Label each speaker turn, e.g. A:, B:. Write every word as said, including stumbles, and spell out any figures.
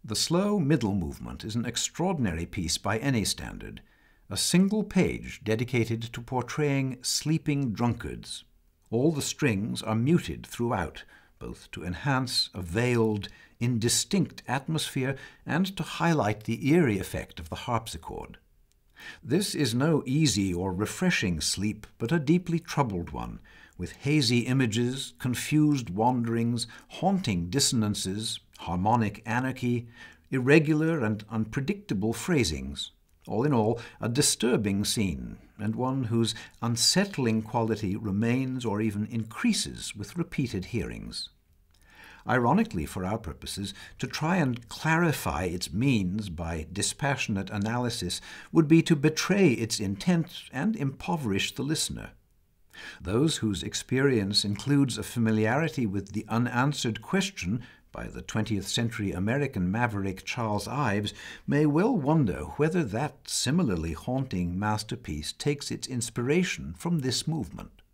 A: The slow middle movement is an extraordinary piece by any standard, a single page dedicated to portraying sleeping drunkards. All the strings are muted throughout, both to enhance a veiled, indistinct atmosphere and to highlight the eerie effect of the harpsichord. This is no easy or refreshing sleep, but a deeply troubled one, with hazy images, confused wanderings, haunting dissonances, harmonic anarchy, irregular and unpredictable phrasings. All in all, a disturbing scene, and one whose unsettling quality remains or even increases with repeated hearings. Ironically, for our purposes, to try and clarify its means by dispassionate analysis would be to betray its intent and impoverish the listener. Those whose experience includes a familiarity with the unanswered question by the twentieth century American maverick Charles Ives may well wonder whether that similarly haunting masterpiece takes its inspiration from this movement.